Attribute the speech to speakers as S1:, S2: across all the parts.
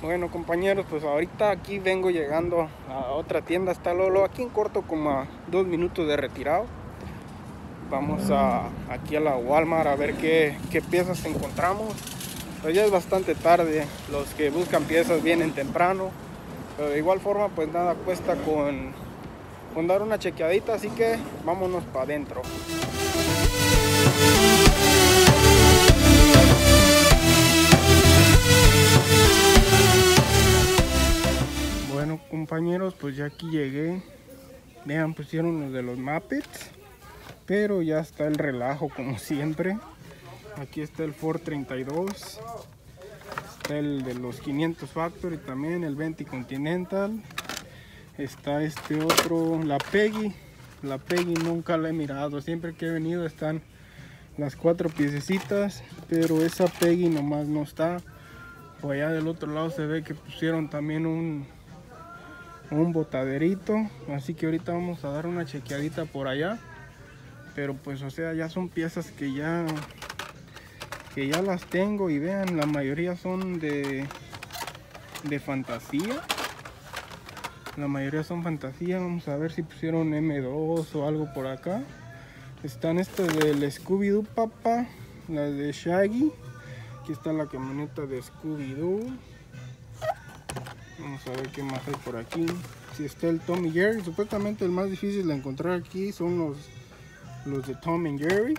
S1: Bueno, compañeros, pues ahorita aquí vengo llegando a otra tienda, está Lolo, aquí en corto, como a 2 minutos de retirado. Vamos aquí a la Walmart a ver qué piezas encontramos. Pero ya es bastante tarde, los que buscan piezas vienen temprano, pero de igual forma pues nada cuesta con dar una chequeadita, así que vámonos para adentro. Bueno, compañeros, pues ya aquí llegué. Vean, pusieron los de los Muppets, pero ya está el relajo como siempre. Aquí está el Ford 32, está el de los 500 Factory también, el 20 Continental. Está este otro, la Peggy nunca la he mirado, siempre que he venido están las 4 piececitas, pero esa Peggy nomás no está. Por allá del otro lado se ve que pusieron también un botaderito, así que ahorita vamos a dar una chequeadita por allá. Pero pues o sea, ya son piezas que ya las tengo, y vean, la mayoría son de fantasía. La mayoría son fantasía. Vamos a ver si pusieron M2 o algo por acá. Están estas del Scooby-Doo, papá, las de Shaggy. Aquí está la camioneta de Scooby-Doo. Vamos a ver qué más hay por aquí. Si está el Tom y Jerry. Supuestamente el más difícil de encontrar aquí son los de Tom y Jerry.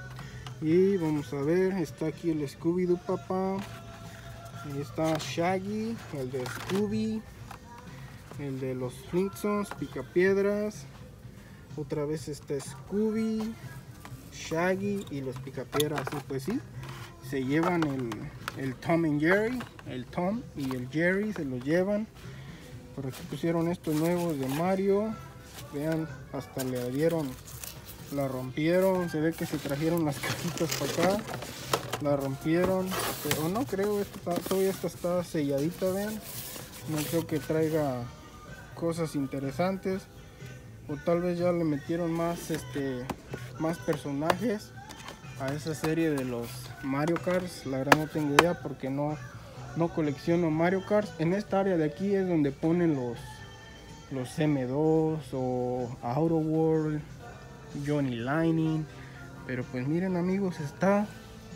S1: Y vamos a ver, está aquí el Scooby-Doo, papá. Y está Shaggy, el de Scooby, el de los Flintstones, Picapiedras. Otra vez está Scooby, Shaggy y los Picapiedras. Y pues sí, se llevan el Tom y Jerry, el Tom y el Jerry se los llevan. Por aquí pusieron estos nuevos de Mario. Vean, hasta le dieron, la rompieron. Se ve que se trajeron las cajitas para acá, la rompieron, pero no creo, todavía esta está selladita. Vean, no creo que traiga cosas interesantes, o tal vez ya le metieron más personajes a esa serie de los Mario Kart. La verdad no tengo idea porque no colecciono Mario Kart. En esta área de aquí es donde ponen los M2 o Auto World, Johnny Lightning. Pero pues miren, amigos, está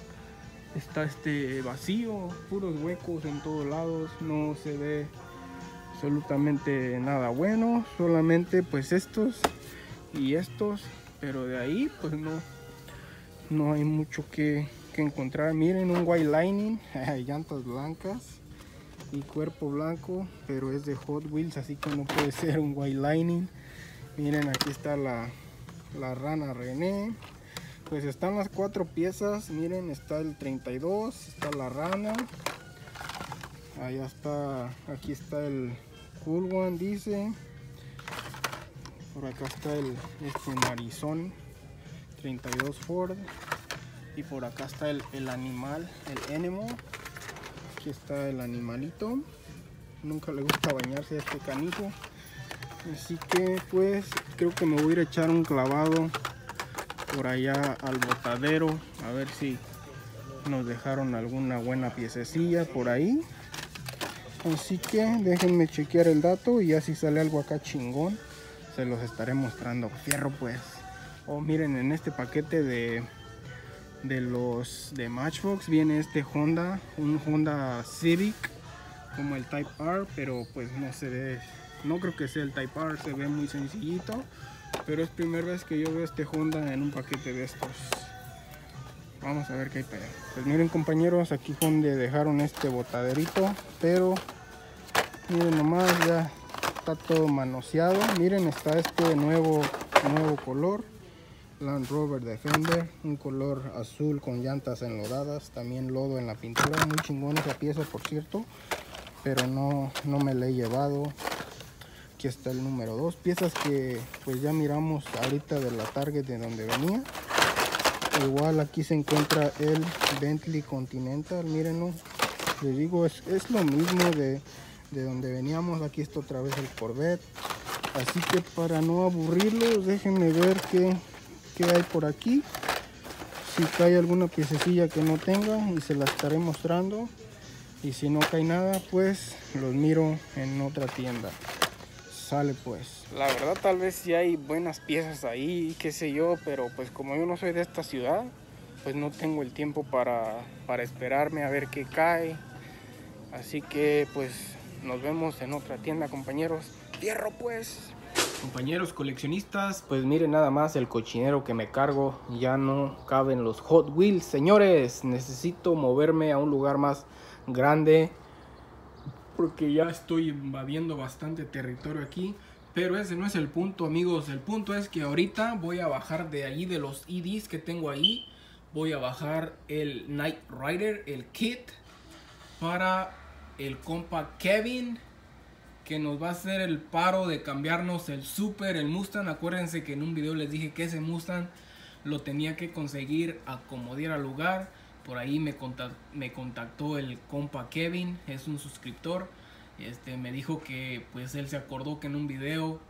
S1: vacío, puros huecos en todos lados, no se ve absolutamente nada bueno, solamente pues estos y estos, pero de ahí pues no hay mucho que encontrar. Miren, un White Lightning, llantas blancas y cuerpo blanco, pero es de Hot Wheels, así que no puede ser un White Lightning. Miren, aquí está la rana René. Pues están las 4 piezas. Miren, está el 32, está la rana, allá está, aquí está el Cool One, dice. Por acá está este narizón 32 Ford. Y por acá está el animal, el Enemo. Aquí está el animalito. Nunca le gusta bañarse a este canijo. Así que pues creo que me voy a ir a echar un clavado por allá al botadero, a ver si nos dejaron alguna buena piececilla por ahí. Así que déjenme chequear el dato, y ya si sale algo acá chingón se los estaré mostrando. Fierro pues. Oh, miren, en este paquete de los de Matchbox viene este Honda, un Honda Civic como el Type R, pero pues no se ve, no creo que sea el Type R, se ve muy sencillito, pero es primera vez que yo veo este Honda en un paquete de estos. Vamos a ver qué hay para allá. Pues miren, compañeros, aquí fue donde dejaron este botaderito, pero miren nomás, ya está todo manoseado. Miren, está este nuevo color Land Rover Defender, un color azul con llantas enlodadas, también lodo en la pintura. Muy chingón esa pieza, por cierto, pero no me la he llevado. Aquí está el número 2, piezas que pues ya miramos ahorita de la Target de donde venía. Igual aquí se encuentra el Bentley Continental, mírenlo, les digo, es lo mismo de donde veníamos. Aquí está otra vez el Corvette, así que para no aburrirlos, déjenme ver qué hay por aquí, si cae alguna piececilla que no tenga, y se la estaré mostrando. Y si no cae nada, pues los miro en otra tienda. Sale pues. La verdad tal vez sí hay buenas piezas ahí, qué sé yo, pero pues como yo no soy de esta ciudad, pues no tengo el tiempo para esperarme a ver qué cae. Así que pues nos vemos en otra tienda, compañeros. ¡Fierro pues! Compañeros coleccionistas, pues miren nada más el cochinero que me cargo. Ya no caben los Hot Wheels, señores. Necesito moverme a un lugar más grande, porque ya estoy invadiendo bastante territorio aquí. Pero ese no es el punto, amigos. El punto es que ahorita voy a bajar de allí, de los EDs que tengo ahí. Voy a bajar el Knight Rider, el kit, para el compa Kevin, que nos va a hacer el paro de cambiarnos el Super, el Mustang. Acuérdense que en un video les dije que ese Mustang lo tenía que conseguir a como diera lugar. Por ahí me contactó el compa Kevin, es un suscriptor. Me dijo que pues él se acordó que en un video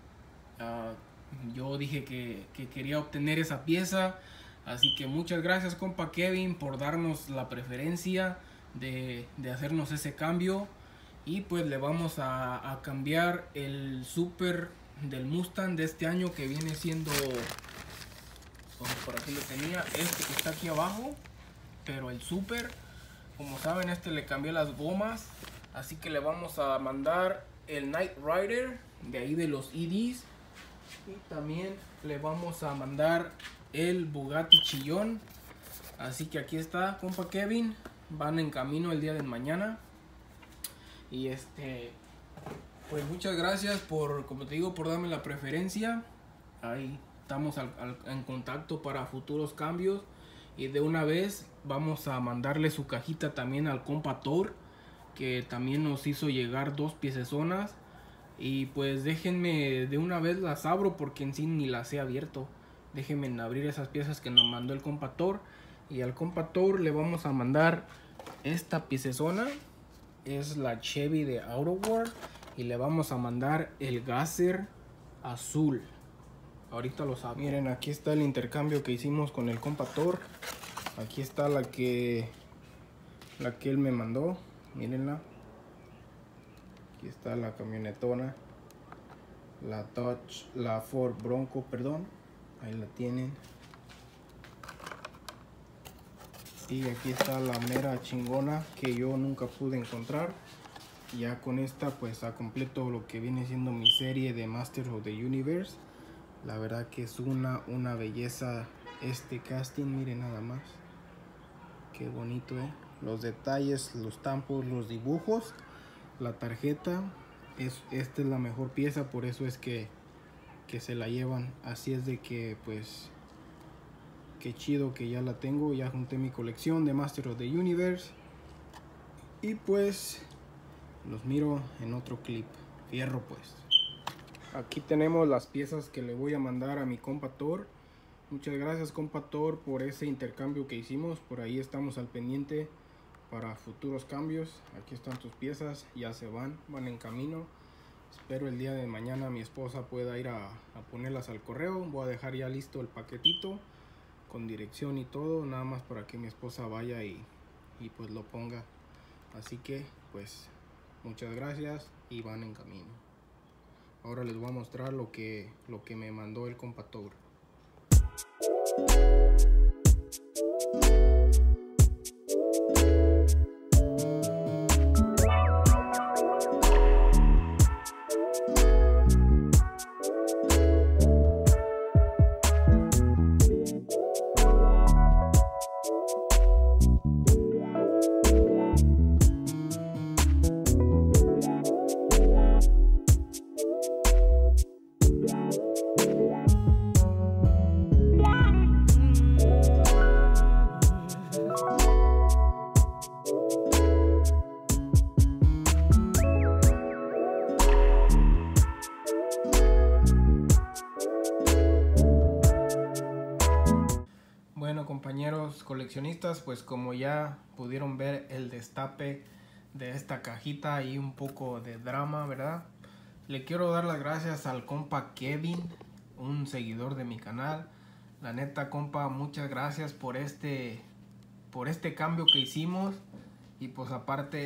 S1: yo dije que quería obtener esa pieza. Así que muchas gracias, compa Kevin, por darnos la preferencia de hacernos ese cambio. Y pues le vamos a cambiar el Super del Mustang de este año, que viene siendo, por aquí lo tenía, este que está aquí abajo. Pero el Super, como saben, le cambié las gomas. Así que le vamos a mandar el Knight Rider de ahí de los EDs. Y también le vamos a mandar el Bugatti Chillón. Así que aquí está, compa Kevin. Van en camino el día de mañana. Y pues muchas gracias por, como te digo, por darme la preferencia. Ahí estamos en contacto para futuros cambios. Y de una vez vamos a mandarle su cajita también al compa Thor, que también nos hizo llegar 2 piecesonas. Y pues déjenme de una vez las abro, porque en sí ni las he abierto. Déjenme abrir esas piezas que nos mandó el compa Thor. Y al compa Thor le vamos a mandar esta piecesona. Es la Chevy de Auto World. Y le vamos a mandar el Gasser azul. Ahorita lo saben. Miren, aquí está el intercambio que hicimos con el compa Thor. Aquí está la que él me mandó. Mírenla. Aquí está la camionetona. La Ford Bronco, perdón. Ahí la tienen. Y aquí está la mera chingona que yo nunca pude encontrar. Ya con esta pues a completo lo que viene siendo mi serie de Masters of the Universe. La verdad que es una belleza este casting. Miren nada más. Qué bonito, los detalles, los tampos, los dibujos, la tarjeta. Esta es la mejor pieza, por eso es que se la llevan. Así es de que pues qué chido que ya la tengo. Ya junté mi colección de Masters of the Universe. Y pues los miro en otro clip. Fierro pues. Aquí tenemos las piezas que le voy a mandar a mi compa Thor. Muchas gracias, compa Thor, por ese intercambio que hicimos. Por ahí estamos al pendiente para futuros cambios. Aquí están tus piezas, ya se van en camino. Espero el día de mañana mi esposa pueda ir a ponerlas al correo. Voy a dejar ya listo el paquetito con dirección y todo, nada más para que mi esposa vaya y pues lo ponga. Así que pues muchas gracias y van en camino. Ahora les voy a mostrar lo que me mandó el compa Thor. Bueno, compañeros coleccionistas, pues como ya pudieron ver el destape de esta cajita y un poco de drama, ¿verdad? Le quiero dar las gracias al compa Kevin, un seguidor de mi canal. La neta, compa, muchas gracias por este cambio que hicimos. Y pues aparte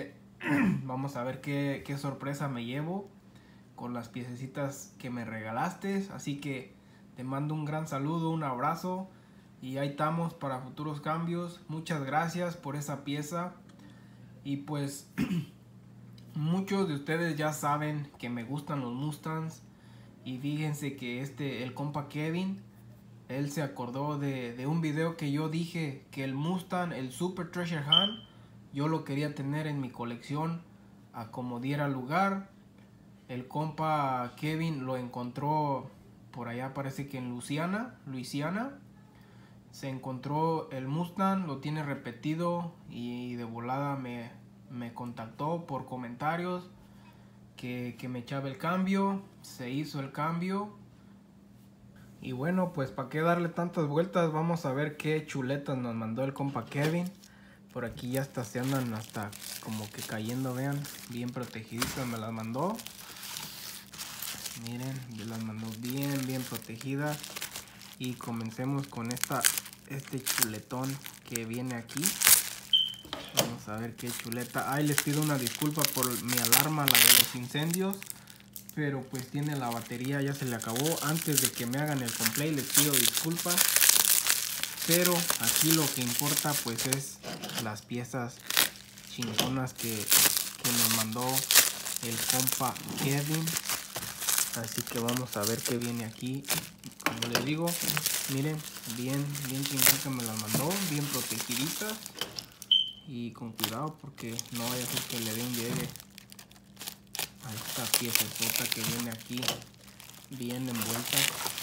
S1: Vamos a ver qué sorpresa me llevo con las piececitas que me regalaste. Así que te mando un gran saludo, un abrazo. Y ahí estamos para futuros cambios. Muchas gracias por esa pieza. Y pues muchos de ustedes ya saben que me gustan los Mustangs. Y fíjense que el compa Kevin, él se acordó de un video que yo dije que el Mustang, el Super Treasure Hunt, yo lo quería tener en mi colección a como diera lugar. El compa Kevin lo encontró por allá, parece que en Luisiana. Se encontró el Mustang, lo tiene repetido y de volada me contactó por comentarios que me echaba el cambio. Se hizo el cambio. Y bueno, pues para qué darle tantas vueltas, vamos a ver qué chuletas nos mandó el compa Kevin. Por aquí ya hasta se andan hasta como que cayendo, vean, bien protegiditas me las mandó. Miren, me las mandó bien protegidas. Y comencemos con este chuletón que viene aquí. Vamos a ver qué chuleta. Ay, les pido una disculpa por mi alarma, la de los incendios. Pero pues tiene la batería, ya se le acabó. Antes de que me hagan el complay les pido disculpas. Pero aquí lo que importa pues es las piezas chingonas que nos mandó el compa Kevin. Así que vamos a ver qué viene aquí. Como les digo, miren, bien chingón que me las mandó, bien protegiditas. Y con cuidado porque no vaya a ser que le dé un llegue a esta pieza sota que viene aquí bien envuelta.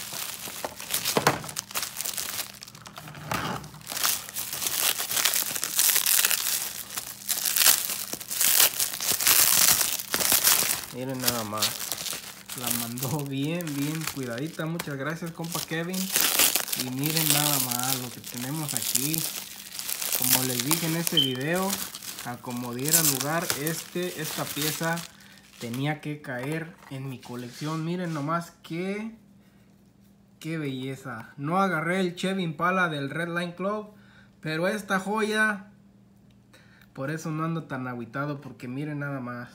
S1: Miren nada más, la mandó bien cuidadita. Muchas gracias compa Kevin. Y miren nada más lo que tenemos aquí. Como les dije en este video, a como diera lugar esta pieza tenía que caer en mi colección. Miren nomás qué belleza. No agarré el Chevy Impala del Redline Club, pero esta joya, por eso no ando tan agüitado, porque miren nada más.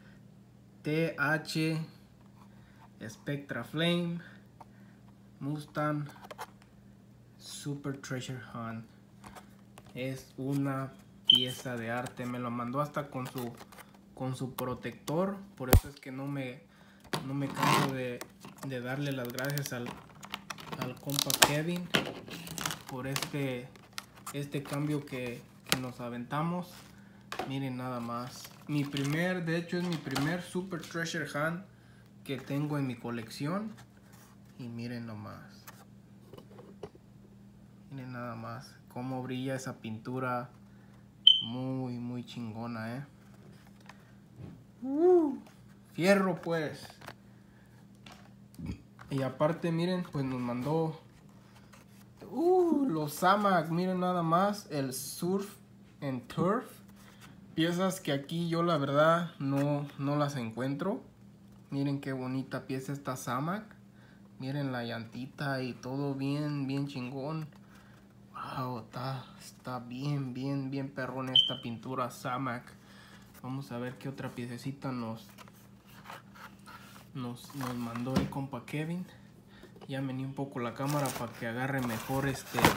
S1: TH Spectra Flame Mustang Super Treasure Hunt. Es una pieza de arte. Me lo mandó hasta con su protector. Por eso es que no me canso de darle las gracias al compa Kevin por este cambio que nos aventamos. Miren nada más. De hecho es mi primer Super Treasure Hunt que tengo en mi colección. Y miren nomás. Miren nada más cómo brilla esa pintura. Muy chingona, fierro pues. Y aparte miren, pues nos mandó los Zamac. Miren nada más, el Surf and Turf. Piezas que aquí yo la verdad no las encuentro. Miren qué bonita pieza esta Zamac. Miren la llantita y todo bien chingón. Wow, está bien perrón esta pintura Zamac. Vamos a ver qué otra piececita nos mandó el compa Kevin. Ya vení un poco la cámara para que agarre mejor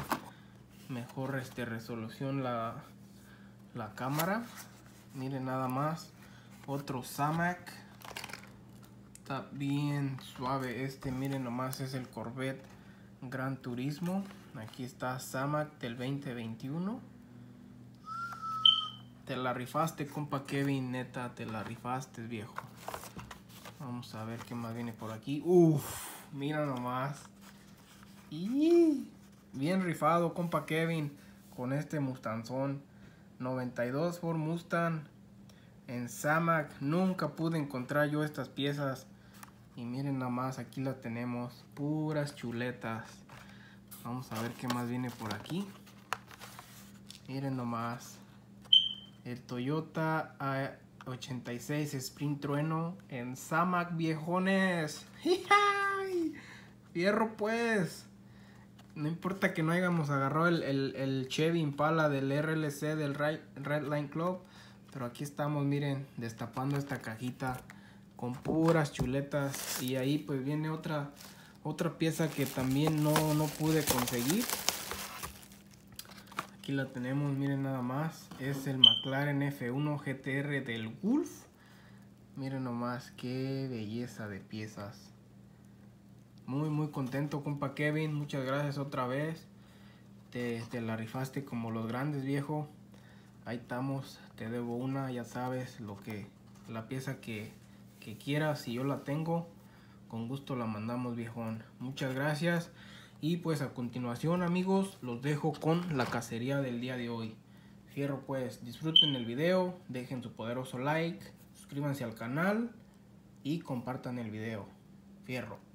S1: resolución la cámara. Miren nada más, otro Zamac. Está bien suave miren nomás, es el Corvette Gran Turismo. Aquí está Zamac del 2021. Te la rifaste compa Kevin, neta, te la rifaste viejo. Vamos a ver qué más viene por aquí. Mira nomás. Y bien rifado compa Kevin con este Mustangzón 92 Ford Mustang en Zamac. Nunca pude encontrar yo estas piezas. Y miren nada más, aquí las tenemos, puras chuletas. Vamos a ver qué más viene por aquí. Miren nomás, el Toyota A86 Sprint Trueno en Zamac, viejones. Fierro pues. No importa que no hayamos agarrado el Chevy Impala del RLC del Redline Club, Pero aquí estamos, miren, destapando esta cajita con puras chuletas. Y ahí pues viene otra pieza que también no pude conseguir. Aquí la tenemos, miren nada más. Es el McLaren F1 GTR del Gulf. Miren nomás, qué belleza de piezas. Muy contento, compa Kevin. Muchas gracias otra vez. Te la rifaste como los grandes, viejo. Ahí estamos, te debo una, ya sabes, la pieza que quieras, si yo la tengo, con gusto la mandamos, viejón. Muchas gracias. Y pues a continuación, amigos, los dejo con la cacería del día de hoy. Fierro pues, disfruten el video, dejen su poderoso like, suscríbanse al canal y compartan el video. Fierro.